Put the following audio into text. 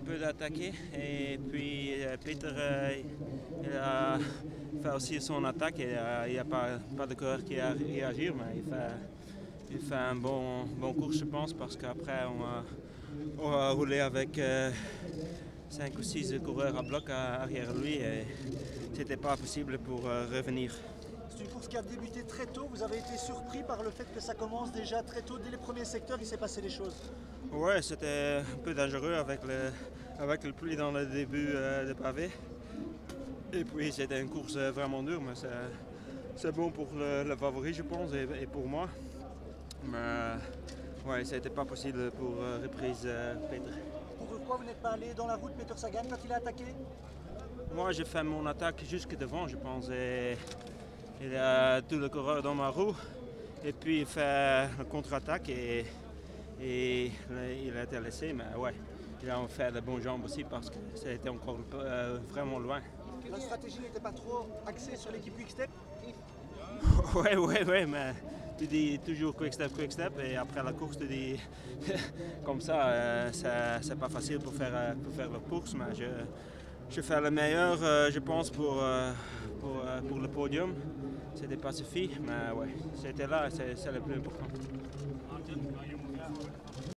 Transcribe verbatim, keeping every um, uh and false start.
peu d'attaquer et puis euh, Peter euh, il a fait aussi son attaque et euh, il n'y a pas, pas de coureur qui a réagi, mais il fait, il fait un bon, bon course je pense parce qu'après on a, on a roulé avec euh, cinq ou six coureurs à bloc à, arrière lui et c'était pas possible pour euh, revenir. C'est une course qui a débuté très tôt, vous avez été surpris par le fait que ça commence déjà très tôt, dès les premiers secteurs il s'est passé des choses. Ouais, c'était un peu dangereux avec le, avec le pluie dans le début euh, de pavé. Et puis c'était une course vraiment dure, mais c'est bon pour le, le favori je pense et, et pour moi. Mais ouais, ça n'était pas possible pour euh, reprise euh, Peter. Pourquoi vous n'êtes pas allé dans la route Peter Sagan quand il a attaqué? Moi j'ai fait mon attaque jusque devant je pense. Et il a tout le coureur dans ma roue et puis il fait la contre-attaque et, et il a été laissé, mais ouais, il a fait de bonnes jambes aussi parce que ça a été encore euh, vraiment loin. La stratégie n'était pas trop axée sur l'équipe Quick-Step? Ouais, ouais, ouais, mais tu dis toujours Quick-Step, Quick-Step et après la course tu dis comme ça, euh, c'est pas facile pour faire, pour faire la course, mais je, je fais le meilleur, euh, je pense, pour, euh, pour, euh, pour le podium. C'était pas suffisant, mais ouais, c'était là, c'est le plus important.